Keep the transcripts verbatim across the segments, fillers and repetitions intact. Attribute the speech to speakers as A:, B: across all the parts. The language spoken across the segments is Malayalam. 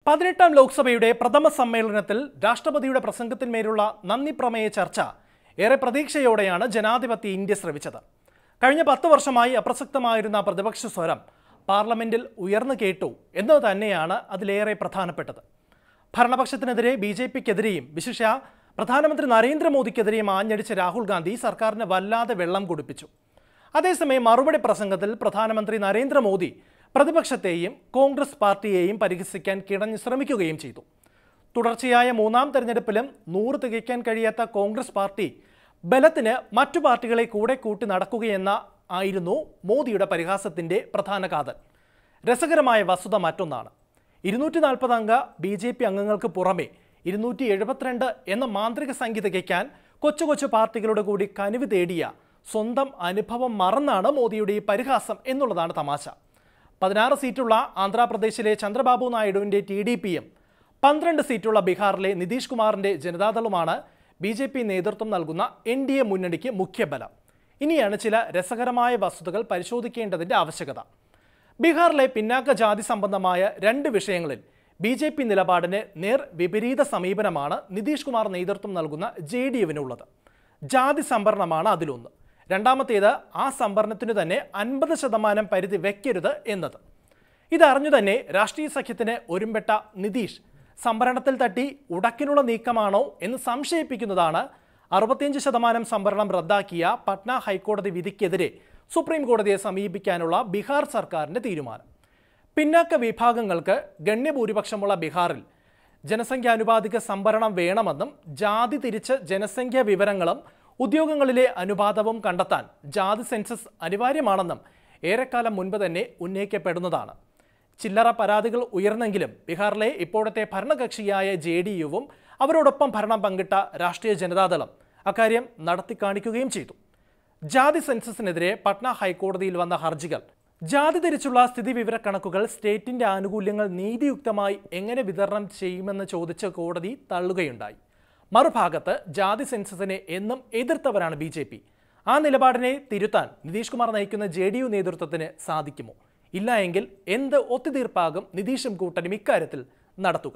A: പതിനെട്ടാം ലോക്സഭയുടെ പ്രഥമ സമ്മേളനത്തിൽ രാഷ്ട്രപതിയുടെ പ്രസംഗത്തിന്മേലുള്ള നന്ദി പ്രമേയ ചർച്ച ഏറെ പ്രതീക്ഷയോടെയാണ് ജനാധിപത്യ ഇന്ത്യ ശ്രവിച്ചത്. കഴിഞ്ഞ പത്ത് വർഷമായി അപ്രസക്തമായിരുന്ന പ്രതിപക്ഷ സ്വരം പാർലമെന്റിൽ ഉയർന്നു കേട്ടു എന്നത് തന്നെയാണ് അതിലേറെ പ്രധാനപ്പെട്ടത്. ഭരണപക്ഷത്തിനെതിരെ ബി ജെ പിക്കെതിരെയും വിശിഷ്യ പ്രധാനമന്ത്രി നരേന്ദ്രമോദിക്കെതിരെയും ആഞ്ഞടിച്ച രാഹുൽ ഗാന്ധി സർക്കാരിന് വല്ലാതെ വെള്ളം കുടിപ്പിച്ചു. അതേസമയം മറുപടി പ്രസംഗത്തിൽ പ്രധാനമന്ത്രി നരേന്ദ്രമോദി പ്രതിപക്ഷത്തെയും കോൺഗ്രസ് പാർട്ടിയെയും പരിഹസിക്കാൻ കിടഞ്ഞു ശ്രമിക്കുകയും ചെയ്തു. തുടർച്ചയായ മൂന്നാം തെരഞ്ഞെടുപ്പിലും നൂറ് തികയ്ക്കാൻ കഴിയാത്ത കോൺഗ്രസ് പാർട്ടി ബലത്തിന് മറ്റു പാർട്ടികളെ കൂടെ കൂട്ടി നടക്കുകയെന്ന ആയിരുന്നു മോദിയുടെ പരിഹാസത്തിൻ്റെ പ്രധാന കാതൽ. രസകരമായ വസ്തുത മറ്റൊന്നാണ്. ഇരുന്നൂറ്റി നാൽപ്പത് അംഗ ബി ജെ പി അംഗങ്ങൾക്ക് പുറമെ ഇരുന്നൂറ്റി എഴുപത്തിരണ്ട് എന്ന മാന്ത്രിക സംഖ്യ തികയ്ക്കാൻ കൊച്ചു കൊച്ചു പാർട്ടികളുടെ കൂടി കനിവ് തേടിയ സ്വന്തം അനുഭവം മറന്നാണ് മോദിയുടെ ഈ പരിഹാസം എന്നുള്ളതാണ് തമാശ. പതിനാറ് സീറ്റുള്ള ആന്ധ്രാപ്രദേശിലെ ചന്ദ്രബാബു നായിഡുവിൻ്റെ ടി ഡി പിയും പന്ത്രണ്ട് സീറ്റുള്ള ബീഹാറിലെ നിതീഷ് കുമാറിൻ്റെ ജനതാദളുമാണ് ബി ജെ പി നേതൃത്വം നൽകുന്ന എൻ ഡി എ മുന്നണിക്ക് മുഖ്യബലം. ഇനിയാണ് ചില രസകരമായ വസ്തുതകൾ പരിശോധിക്കേണ്ടതിൻ്റെ ആവശ്യകത. ബീഹാറിലെ പിന്നാക്ക ജാതി സംബന്ധമായ രണ്ട് വിഷയങ്ങളിൽ ബി ജെ പി നിലപാടിന് നേർ വിപരീത സമീപനമാണ് നിതീഷ് കുമാർ നേതൃത്വം നൽകുന്ന ജെ ഡി യുവിനുള്ളത്. ജാതി സംവരണമാണ് അതിലൊന്ന്. രണ്ടാമത്തേത് ആ സംവരണത്തിനു തന്നെ അൻപത് ശതമാനം പരിധി വെക്കരുത് എന്നത്. ഇതറിഞ്ഞു തന്നെ രാഷ്ട്രീയ സഖ്യത്തിന് ഒരുമ്പെട്ട നിതീഷ് സംവരണത്തിൽ തട്ടി ഉടക്കിനുള്ള നീക്കമാണോ എന്ന് സംശയിപ്പിക്കുന്നതാണ് അറുപത്തിയഞ്ച് ശതമാനം സംവരണം റദ്ദാക്കിയ പട്ന ഹൈക്കോടതി വിധിക്കെതിരെ സുപ്രീം കോടതിയെ സമീപിക്കാനുള്ള ബീഹാർ സർക്കാരിൻ്റെ തീരുമാനം. പിന്നാക്ക വിഭാഗങ്ങൾക്ക് ഗണ്യഭൂരിപക്ഷമുള്ള ബീഹാറിൽ ജനസംഖ്യാനുപാതിക സംവരണം വേണമെന്നും ജാതി തിരിച്ച് ജനസംഖ്യാ വിവരങ്ങളും ഉദ്യോഗങ്ങളിലെ അനുപാതവും കണ്ടെത്താൻ ജാതി സെൻസസ് അനിവാര്യമാണെന്നും ഏറെക്കാലം മുൻപ് തന്നെ ഉന്നയിക്കപ്പെടുന്നതാണ്. ചില്ലറ പരാതികൾ ഉയർന്നെങ്കിലും ബീഹാറിലെ ഇപ്പോഴത്തെ ഭരണകക്ഷിയായ ജെ ഡി യുവും അവരോടൊപ്പം ഭരണം പങ്കിട്ട രാഷ്ട്രീയ ജനതാദളം അക്കാര്യം നടത്തിക്കാണിക്കുകയും ചെയ്തു. ജാതി സെൻസസിനെതിരെ പട്ന ഹൈക്കോടതിയിൽ വന്ന ഹർജികൾ ജാതി തിരിച്ചുള്ള സ്ഥിതിവിവരക്കണക്കുകൾ സ്റ്റേറ്റിൻ്റെ ആനുകൂല്യങ്ങൾ നീതിയുക്തമായി എങ്ങനെ വിതരണം ചെയ്യുമെന്ന് ചോദിച്ച് കോടതി തള്ളുകയുണ്ടായി. മറുഭാഗത്ത് ജാതി സെൻസസിനെ എന്നും എതിർത്തവരാണ് ബി ജെ പി. ആ നിലപാടിനെ തിരുത്താൻ നിതീഷ് കുമാർ നയിക്കുന്ന ജെ ഡി യു നേതൃത്വത്തിന് സാധിക്കുമോ? ഇല്ല എങ്കിൽ എന്ത് ഒത്തുതീർപ്പാകും നിതീഷും കൂട്ടനും ഇക്കാര്യത്തിൽ നടത്തുക?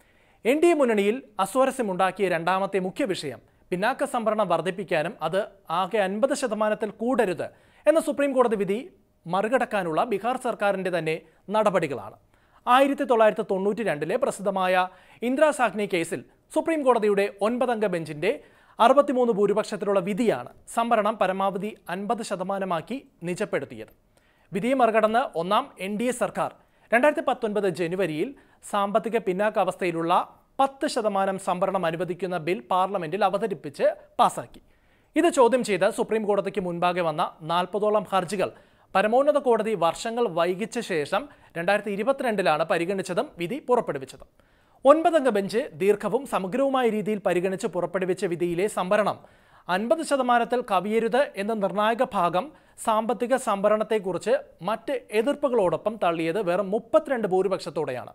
A: എൻ ഡി എ മുന്നണിയിൽ അസ്വാരസ്യമുണ്ടാക്കിയ രണ്ടാമത്തെ മുഖ്യ വിഷയം പിന്നാക്ക സംവരണം വർദ്ധിപ്പിക്കാനും അത് ആകെ അൻപത് ശതമാനത്തിൽ കൂടരുത് എന്ന സുപ്രീം കോടതി വിധി മറികടക്കാനുള്ള ബീഹാർ സർക്കാരിൻ്റെ തന്നെ നടപടികളാണ്. ആയിരത്തി തൊള്ളായിരത്തി തൊണ്ണൂറ്റി രണ്ടിലെ പ്രസിദ്ധമായ ഇന്ദിരാ സാഹ്നി കേസിൽ സുപ്രീം കോടതിയുടെ ഒൻപതംഗ ബെഞ്ചിൻ്റെ അറുപത്തിമൂന്ന് ഭൂരിപക്ഷത്തിലുള്ള വിധിയാണ് സംവരണം പരമാവധി അൻപത് ശതമാനമാക്കി നിജപ്പെടുത്തിയത്. വിധിയെ മറികടന്ന് ഒന്നാം എൻ ഡി എ സർക്കാർ രണ്ടായിരത്തി പത്തൊൻപത് ജനുവരിയിൽ സാമ്പത്തിക പിന്നാക്കാവസ്ഥയിലുള്ള പത്ത് ശതമാനം സംവരണം അനുവദിക്കുന്ന ബിൽ പാർലമെന്റിൽ അവതരിപ്പിച്ച് പാസാക്കി. ഇത് ചോദ്യം ചെയ്ത് സുപ്രീം കോടതിക്ക് മുൻപാകെ വന്ന നാൽപ്പതോളം ഹർജികൾ പരമോന്നത കോടതി വർഷങ്ങൾ വൈകിച്ച ശേഷം രണ്ടായിരത്തി ഇരുപത്തിരണ്ടിലാണ് പരിഗണിച്ചതും വിധി പുറപ്പെടുവിച്ചതും. ഒൻപതംഗ ബെഞ്ച് ദീർഘവും സമഗ്രവുമായ രീതിയിൽ പരിഗണിച്ച് പുറപ്പെടുവിച്ച വിധിയിലെ സംവരണം അൻപത് ശതമാനത്തിൽ കവിയരുത് എന്ന നിർണായക ഭാഗം സാമ്പത്തിക സംവരണത്തെക്കുറിച്ച് മറ്റ് എതിർപ്പുകളോടൊപ്പം തള്ളിയത് വെറും മുപ്പത്തിരണ്ട് ഭൂരിപക്ഷത്തോടെയാണ്.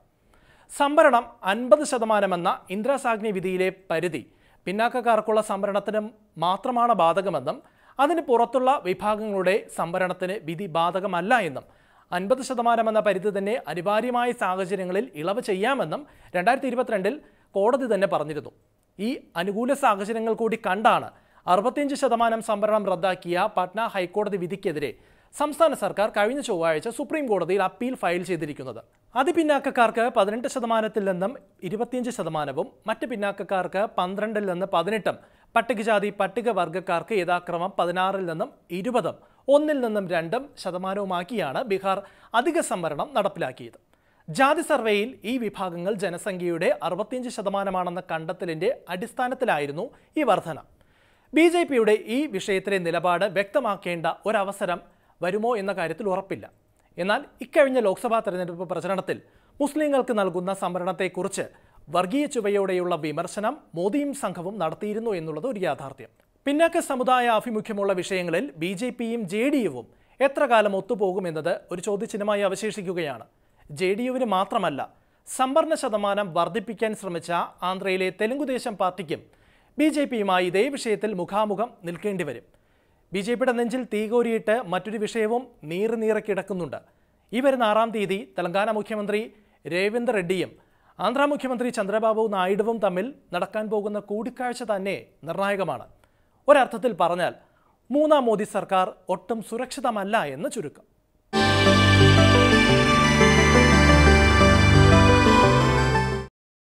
A: സംവരണം അൻപത് ശതമാനമെന്ന ഇന്ദിരാ സാഹ്നി വിധിയിലെ പരിധി പിന്നാക്കക്കാർക്കുള്ള സംവരണത്തിന് മാത്രമാണ് ബാധകമെന്നും അതിന് പുറത്തുള്ള വിഭാഗങ്ങളുടെ സംവരണത്തിന് വിധി ബാധകമല്ല എന്നും അൻപത് ശതമാനമെന്ന പരിധി തന്നെ അനിവാര്യമായ സാഹചര്യങ്ങളിൽ ഇളവ് ചെയ്യാമെന്നും രണ്ടായിരത്തി ഇരുപത്തിരണ്ടിൽ കോടതി തന്നെ പറഞ്ഞിരുന്നു. ഈ അനുകൂല സാഹചര്യങ്ങൾ കൂടി കണ്ടാണ് അറുപത്തിയഞ്ച് ശതമാനം സംവരണം റദ്ദാക്കിയ പട്ന ഹൈക്കോടതി വിധിക്കെതിരെ സംസ്ഥാന സർക്കാർ കഴിഞ്ഞ ചൊവ്വാഴ്ച സുപ്രീം കോടതിയിൽ അപ്പീൽ ഫയൽ ചെയ്തിരിക്കുന്നത്. അതിപിന്നാക്കക്കാർക്ക് പതിനെട്ട് ശതമാനത്തിൽ നിന്നും ഇരുപത്തിയഞ്ച് ശതമാനവും മറ്റ് പിന്നാക്കക്കാർക്ക് പന്ത്രണ്ടിൽ നിന്ന് പതിനെട്ടും പട്ടികജാതി പട്ടികവർഗക്കാർക്ക് യഥാക്രമം പതിനാറിൽ നിന്നും ഇരുപതും ഒന്നിൽ നിന്നും രണ്ടും ശതമാനവുമാക്കിയാണ് ബീഹാർ അധിക സംവരണം നടപ്പിലാക്കിയത്. ജാതി സർവേയിൽ ഈ വിഭാഗങ്ങൾ ജനസംഖ്യയുടെ അറുപത്തിയഞ്ച് ശതമാനമാണെന്ന കണ്ടെത്തലിൻ്റെ അടിസ്ഥാനത്തിലായിരുന്നു ഈ വർധന. ബി ജെ പിയുടെ ഈ വിഷയത്തിലെ നിലപാട് വ്യക്തമാക്കേണ്ട ഒരവസരം വരുമോ എന്ന കാര്യത്തിൽ ഉറപ്പില്ല. എന്നാൽ ഇക്കഴിഞ്ഞ ലോക്സഭാ തെരഞ്ഞെടുപ്പ് പ്രചരണത്തിൽ മുസ്ലിങ്ങൾക്ക് നൽകുന്ന സംവരണത്തെക്കുറിച്ച് വർഗീയ ചുവയോടെയുള്ള വിമർശനം മോദിയും സംഘവും നടത്തിയിരുന്നു എന്നുള്ളത് ഒരു യാഥാർത്ഥ്യം. പിന്നാക്ക സമുദായ ആഭിമുഖ്യമുള്ള വിഷയങ്ങളിൽ ബി ജെ പിയും ജെ ഡി യുവും എത്ര കാലം ഒത്തുപോകുമെന്നത് ഒരു ചോദ്യചിഹ്നമായി അവശേഷിക്കുകയാണ്. ജെ ഡി യുവിന് മാത്രമല്ല, സംവരണ ശതമാനം വർദ്ധിപ്പിക്കാൻ ശ്രമിച്ച ആന്ധ്രയിലെ തെലുങ്കുദേശം പാർട്ടിക്കും ബി ജെ പിയുമായി ഇതേ വിഷയത്തിൽ മുഖാമുഖം നിൽക്കേണ്ടി വരും. ബി ജെ പിയുടെ നെഞ്ചിൽ തീകോരിയിട്ട് മറ്റൊരു വിഷയവും നീറി നീറി കിടക്കുന്നുണ്ട്. ഈ വരുന്ന ആറാം തീയതി തെലങ്കാന മുഖ്യമന്ത്രി രേവന്ത് റെഡ്ഡിയും ആന്ധ്ര മുഖ്യമന്ത്രി ചന്ദ്രബാബു നായിഡുവും തമ്മിൽ നടക്കാൻ പോകുന്ന കൂടിക്കാഴ്ച തന്നെ നിർണായകമാണ്. ഒരർത്ഥത്തിൽ പറഞ്ഞാൽ മൂന്നാം മോദി സർക്കാർ ഒട്ടും സുരക്ഷിതമല്ല എന്ന് ചുരുക്കം.